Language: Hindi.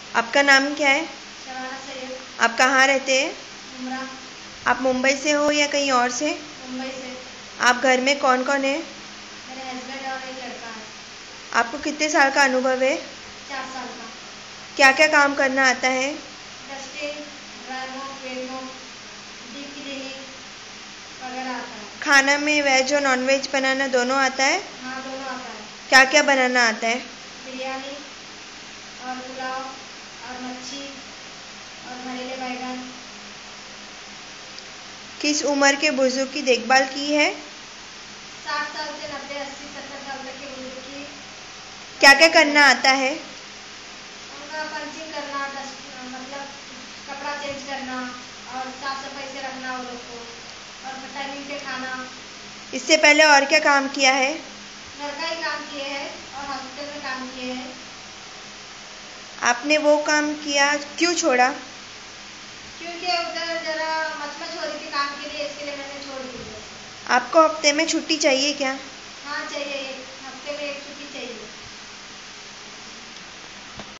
आपका नाम क्या है? शबाना सैयद। आप कहाँ रहते हैं? उमरा। आप मुंबई से हो या कहीं और से? मुंबई से। आप घर में कौन कौन है? मेरे हस्बैंड और एक लड़का है। आपको कितने साल का अनुभव है? 4 साल का। क्या क्या काम करना आता है? Dusting, dry mop, wet mop, deep cleaning वगैरह आता है। खाना में वेज और नॉन वेज बनाना दोनों आता है? हाँ, दोनों आता है। क्या क्या बनाना आता है? बिरयानी और पुलाव और मच्छी और भरेले बैगन। किस उम्र के बुजुर्ग की देखभाल की है? 60 साल से 90, 80, 70 साल तक के बुजुर्ग की। क्या क्या करना आता है? उनका पंचिंग करना, डस्ट मतलब कपड़ा चेंज करना और साफ सफाई से रखना वो लोग को, और टाइमिंग पे खाना। इससे पहले और क्या काम किया है? घर का ही काम किए हैं और हॉस्पिटल में काम किए हैं। आपने वो काम किया क्यों छोड़ा? क्योंकि उधर जरा मच हो रही थी काम के लिए, इसके लिए मैंने छोड़ दी। आपको हफ्ते में छुट्टी चाहिए क्या? हाँ, चाहिए।